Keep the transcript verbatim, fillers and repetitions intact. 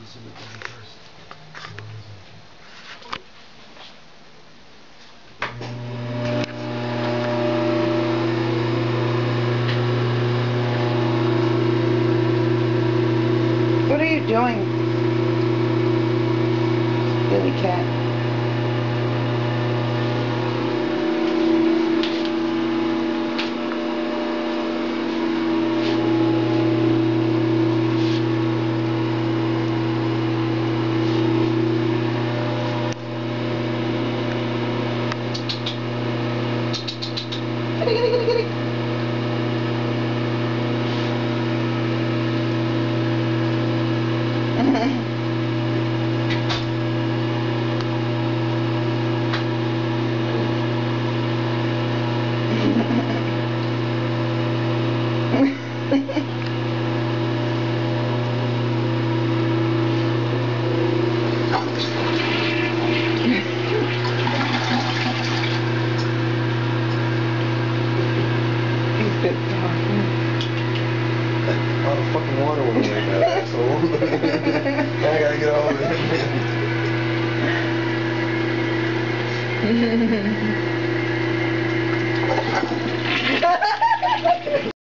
submit them first. What are you doing, Billy Cat? Kitty, kitty, kitty, kitty. All the fucking water went away, that asshole. Now I gotta get all of it.